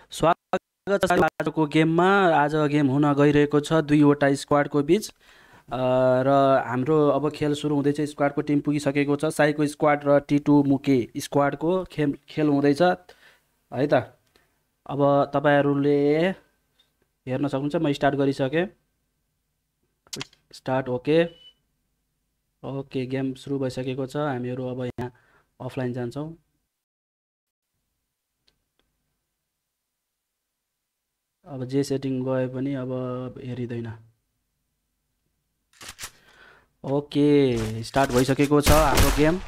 स्वागत छ आजको गेममा। आज गेम हुन गइरहेको छ दुईवटा स्क्वाडको बीच र हाम्रो अब खेल सुरु हुँदैछ। स्क्वाडको टिम पुगिसकेको छ। साईको स्क्वाड र टिटु मुके स्क्वाडको खेल हुँदैछ है त। अब तपाईहरूले हेर्न सक्नुहुन्छ, म स्टार्ट गरिसकेँ। स्टार्ट। ओके गेम सुरु भइसकेको छ। हामीहरू अब यहाँ अफलाइन जान्छौँ। अब जे सेटिङ गए पनि अब हेरिँदैन। ओके स्टार्ट भइसकेको छ हाम्रो गेम।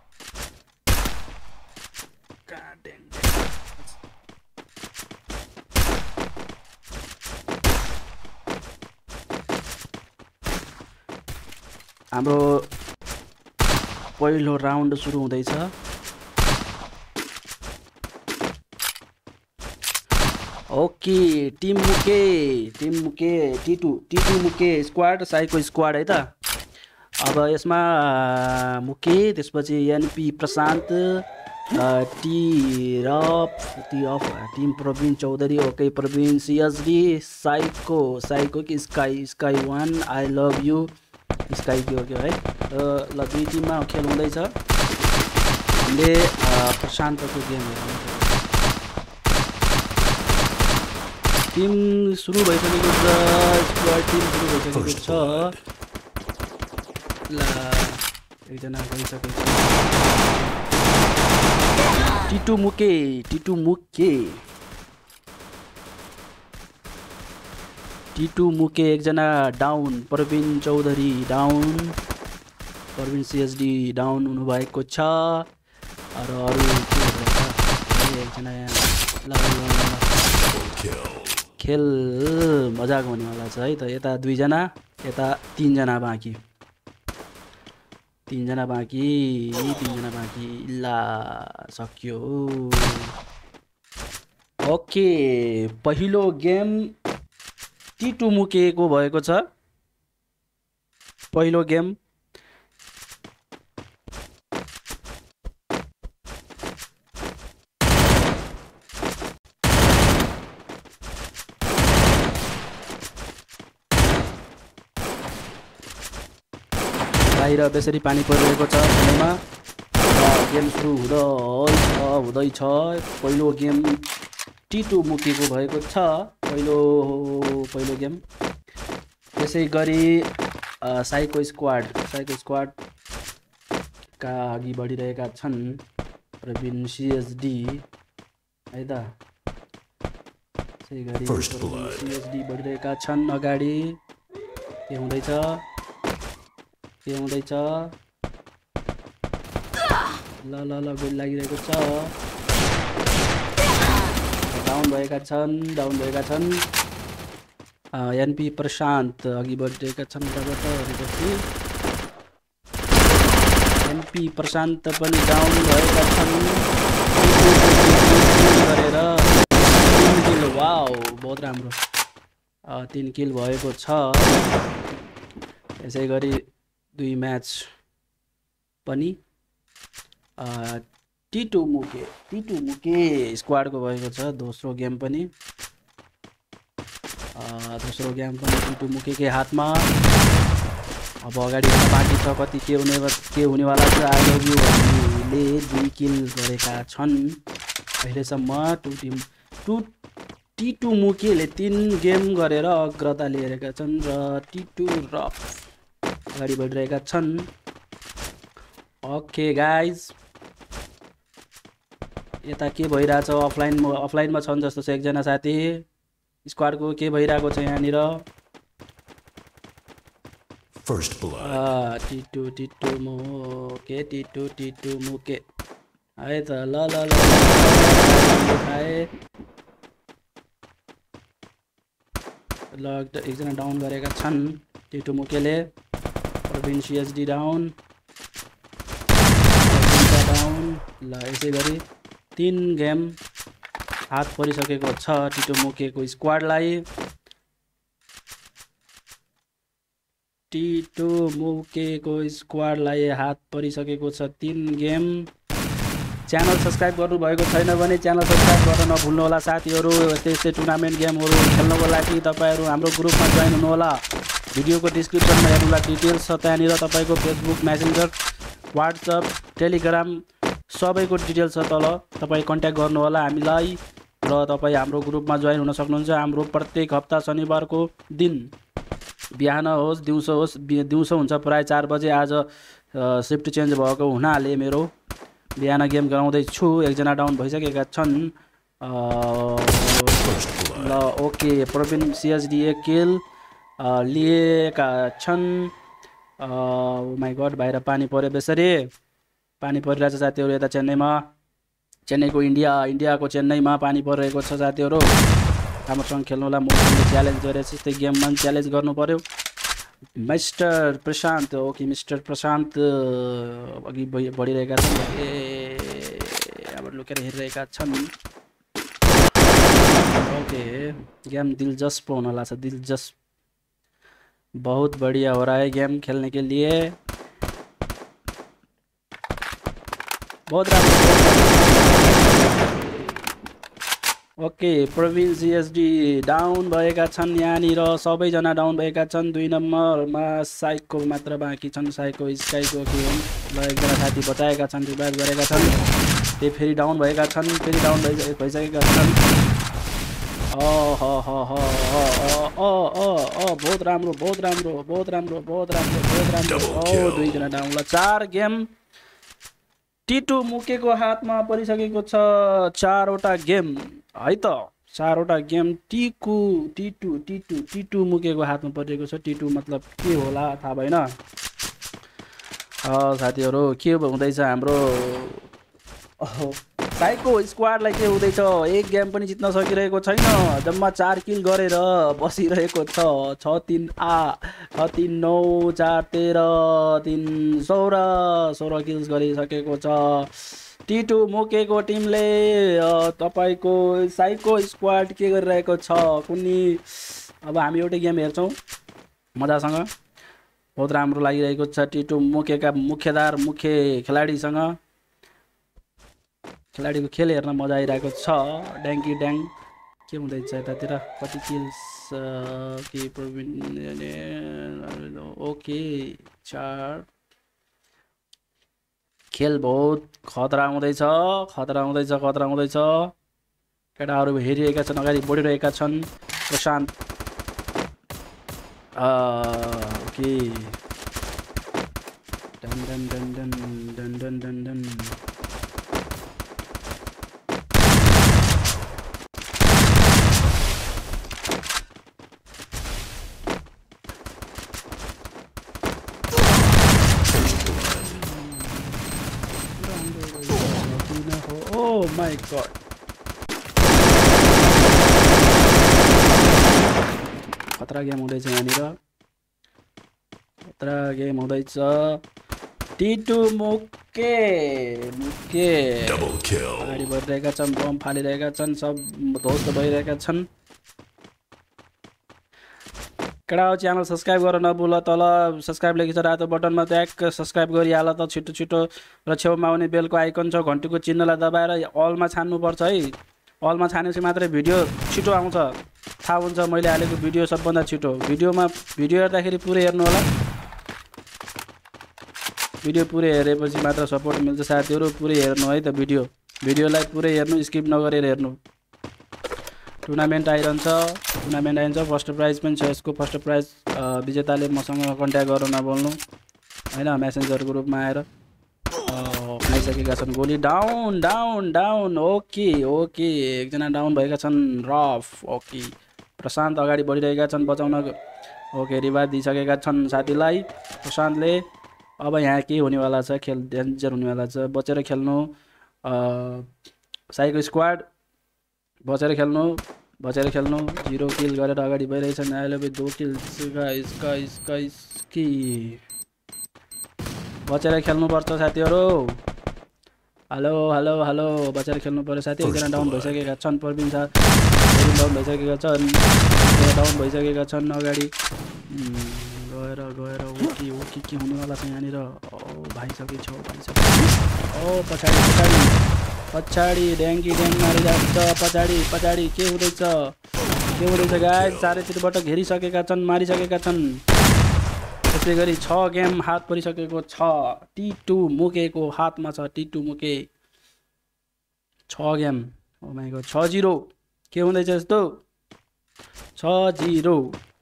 हाम्रो पहिलो राउन्ड सुरु हुँदैछ। ओके टिम मुके टिटु मुके स्क्वाड, साईको स्क्वाड है त। अब यसमा मुके, त्यसपछि NP Prashant, team Praveen Chaudhary, okay Praveen CSD, साईको कि स्काई वान, आई लभ यु स्काई के हो है। ल दुई टिममा खेल हुँदैछ। हामीले प्रशान्तको गेम हेर्नु। टिम सुरु भइसकेको छ। स्क्वाड टिम सुरु भइसकेको छ। ल एकजना गइसकेको छ। टिटु मुके एकजना down. Praveen Chaudhary down. Praveen CSD down हुनुभएको छ। र अरू के भइरहेछ एकजना खेल मजाक हुनेवाला छ है त। यता दुईजना, यता तीनजना बाँकी। ला सक्यो। ओके पहिलो गेम टिटु मुकेको भएको छ। पहिलो गेम बाहिर बेसरी पानी परिरहेको छ समयमा। गेम सुरु हुँदैछ। पहिलो गेम टिटु मुकेको भएको छ। पहिलो गेम। त्यसै गरी साईको स्क्वाड का अघि बढिरहेका छन्। प्रवीण सीएसडी है त। त्यसै गरी सीएसडी बढिरहेका छन् अगाडि। के हुँदैछ? ल गोल लागिरहेको छ। डाउन भएका छन्। एनपी प्रशान्त अघि बढिरहेका छन्। एनपी प्रशान्त पनि डाउन भएका छन् गरेर 3 किल। वाउ बहुत राम्रो। 3 किल भएको छ। यसै गरी 2 म्याच पनि टिटु मुके स्क्वाडको भएको छ। दोस्रो गेम पनि टिटु मुकेकै हातमा। अब अगाडि हेर्न बाँकी छ कति के हुनेवाला छ। आई लभ यु भन्नेले 2 किल गरेका छन् अहिलेसम्म। टिटु मुकेले 3 गेम गरेर अग्रता लिएका छन् र टिटु अगाडि बढिरहेका छन्। ओके गाइज यता के भइरहेछ? अफलाइनमा छन् जस्तो छ एकजना साथी। स्क्वाडको के भइरहेको छ यहाँनिर? टिटु मुके है त। ल एकजना डाउन गरेका छन् टिटु मुकेले। Praveen CSD down. ल यसै गरी 3 गेम हात परिसकेको छ टिटु मुकेको स्क्वाडलाई। हात परिसकेको छ 3 गेम। च्यानल सब्स्क्राइब गर्नुभएको छैन भने च्यानल सब्स्क्राइब गर्न नभुल्नुहोला साथीहरू। यस्तै टुर्नामेन्ट गेमहरू खेल्नको लागि तपाईँहरू हाम्रो ग्रुपमा जोइन हुनुहोला। भिडियोको डिस्क्रिप्सनमा हेर्नुलाई डिटेल्स छ, त्यहाँनिर तपाईँको फेसबुक, मेसेन्जर, वाट्सएप, टेलिग्राम सबैको डिटेल्स छ तल। तपाईँ कन्ट्याक्ट गर्नुहोला हामीलाई र तपाईँ हाम्रो ग्रुपमा जोइन हुन सक्नुहुन्छ। हाम्रो प्रत्येक हप्ता शनिबारको दिन बिहान होस् दिउँसो हुन्छ प्रायः 4 बजे। आज सिफ्ट चेन्ज भएको हुनाले मेरो बिहान गेम गराउँदैछु। एकजना डाउन भइसकेका छन्। ल ओके, प्रवीण CSD एक किल लिएका छन्। माई गड, बाहिर पानी पऱ्यो बेसरी, पानी परिरहेछ साथीहरू। यता चेन्नईको इन्डियाको चेन्नईमा पानी परिरहेको छ साथीहरू। राम्रोसँग खेल्नुलाई मौसमले च्यालेन्ज गरेछ, त्यस्तै गेममा पनि च्यालेन्ज गर्नु पर्यो। Mister Prashant, okay mister Prashant अघि बढिरहेका छन्। अब लुकेर हेरिरहेका छन्। ओके, गेम दिलचस्प होने वाला है, दिलचस्प, बहुत बढ़िया हो रहा है गेम खेलने के लिए। बहुत ओके, प्रवीण CSD डाउन भएका छन्। यहाँनिर सबैजना डाउन भएका छन्। 2 नम्बरमा साइको मात्र बाँकी छन्, साइको स्काईको के हुन्। ल एकजना साथी बचाएका छन्, रिभाइभ गरेका छन्। त्यो फेरि डाउन भएका छन्, फेरि डाउन भइसकेका छन्। बहुत राम्रो, बहुत राम्रो, बहुत राम्रो, बहुत राम्रो, बहुत राम्रो। 2 जना डाउन। ल 4 गेम T2 मुकेको हातमा परिसकेको छ। 4 वटा गेम है त, 4 वटा गेम T2 मुकेको हातमा परेको छ। T2 मतलब के होला थाहा भएन साथीहरू। के हुँदैछ हाम्रो साइको स्क्वाडलाई के हुँदैछ, एक गेम पनि जित्न सकिरहेको छैन। जम्मा 4 किल गरेर बसिरहेको छ। 6-3 9 4 13 3 16 किल्स गरिसकेको छ T2 मुकेको टिमले। तपाईको साइको स्क्वाड के गरिरहेको छ कुनी। अब हामी एउटै गेम हेर्छौं मजासँग, बहुत राम्रो लागिरहेको छ। T2 मुकेका मुख्य खेलाडीसँग खेलाडीको खेल हेर्न मजा आइरहेको छ। ड्याङ्की ड्याङ के हुँदैछ यतातिर, कति किल्स के प्रवीण। ओके 4 खेल बहुत खतरा हुँदैछ, खतरा हुँदैछ। केटाहरू हेरिरहेका छन्, अगाडि बढिरहेका छन्। Prashant okay, done done done done done done done done. Oh my god, खतरा गेम हुँदैछ यहाँनिर, खतरा गेम हुँदैछ। T2 मुके अगाडि बढिरहेका छन्, बम फालिरहेका छन्, सब ध्वस्त भइरहेका छन्। केटा च्यानल सब्स्क्राइब गर्न नभुल, तल सब्स्क्राइब लेखेको छ रातो बटनमा ट्याक सब्स्क्राइब गरिहाल त छिटो। र छेउमा आउने बेलको आइकन छ, घन्टीको चिन्हलाई दबाएर अलमा छान्नुपर्छ है। अलमा छानेपछि मात्रै भिडियो छिटो आउँछ, थाहा हुन्छ मैले हालेको भिडियो सबभन्दा छिटो। भिडियो हेर्दाखेरि पुरै हेर्नु होला, भिडियो पुरै हेरेपछि मात्र सपोर्ट मिल्छ साथीहरू। पुरै हेर्नु है त, भिडियोलाई पुरै हेर्नु, स्किप नगरेर हेर्नु। टुर्नामेन्ट आइरहन्छ, फर्स्ट प्राइज पनि छ यसको। फर्स्ट प्राइज विजेताले मसँग कन्ट्याक्ट गर्न नभुल्नु हैन, मेसेन्जर ग्रुपमा आएर आइसकेका छन्। गोली डाउन। ओके एकजना डाउन भएका छन्, रफ। ओके प्रशान्त अगाडि बढिरहेका छन् बचाउन। ओके रिभाइभ दिइसकेका छन् साथीलाई प्रशान्तले। अब यहाँ के हुनेवाला छ, खेल डेन्जर हुनेवाला छ। बचेर खेल्नु साइको स्क्वाड, बचेर खेल्नु। 0 किल गरेर अगाडि बढिरहेछन्। अहिले 2 किल इसका बचेर खेल्नुपर्छ साथीहरू। हेलो बचेर खेल्नु पर्यो साथी। एकजना डाउन भइसकेका छन्, प्रवीण डाउन भइसकेका छन्, अगाडि। गएर गएर ओके ओके के हुनेवाला छ यहाँनिर भाइसके छौ भाइसके पछाडि पछाडि पछाडि ड्याङ्गी ड्याङ मारिरहेको पछाडि पछाडि के हुँदैछ गाइस चारैतिरबाट घेरिसकेका छन् मारिसकेका छन् त्यसै गरी 6 गेम हात परिसकेको छ T2 मुकेको हातमा छ T2 मुके 6 गेम ओ माइ गॉड 6-0 के हुँदैछ यस्तो 6-0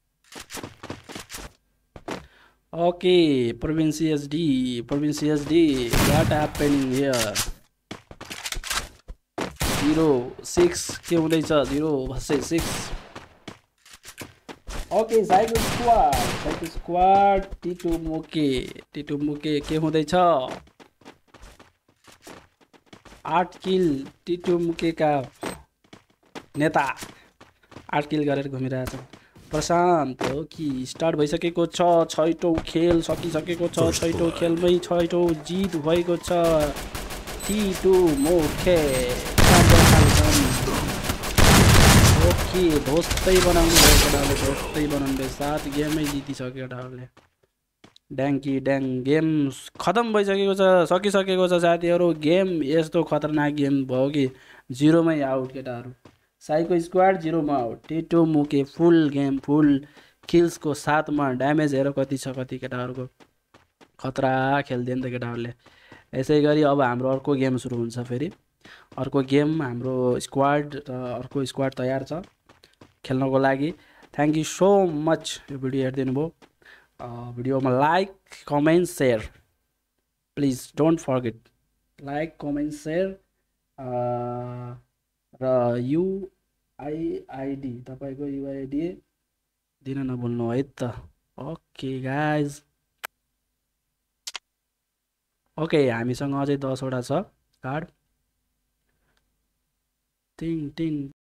okay Praveen CSD what happening here 0-6 के हुँदैछ 0 versus 6 okay psycho squad T2 मुके के हुँदैछ 8 किल T2 मुकेका नेता 8 किल गरेर घुमिरहेछ प्रशान्त हो कि स्टार्ट भइसकेको छ छैटौं खेल सकिसकेको छ छैटौं खेलमै छैटौं जित भएको छ T2 मुके ओके दोस्तै बनाउनु भएको डाले दोस्तै बनाउनु 7 गेमै जितिसक्यो केटाहरूले ड्याङ्की ड्याङ गेम खतम भइसकेको छ सकिसकेको छ साथीहरू गेम यस्तो खतरनाक गेम भयो कि 0 मै आउट केटाहरू साइको स्क्वाड 0 मा आउट T2 मुके फुल गेम फुल किल्सको साथमा ड्यामेज हेर कति छ कति केटाहरूको खतरा खेल्दैन त केटाहरूले यसै गरी अब हाम्रो अर्को गेम सुरु हुन्छ फेरि अर्को गेम हाम्रो स्क्वाड र अर्को स्क्वाड तयार छ खेल्नको लागि थ्याङ्क यू सो मच यो भिडियो हेर्दिनु भयो भिडियोमा like comment share please don't forget like comment share र UID तपाईको UID दिन नभुल्नु है त ओके गाइज ओके हामीसँग अझै 10 वटा छ कार्ड टिङ टिङ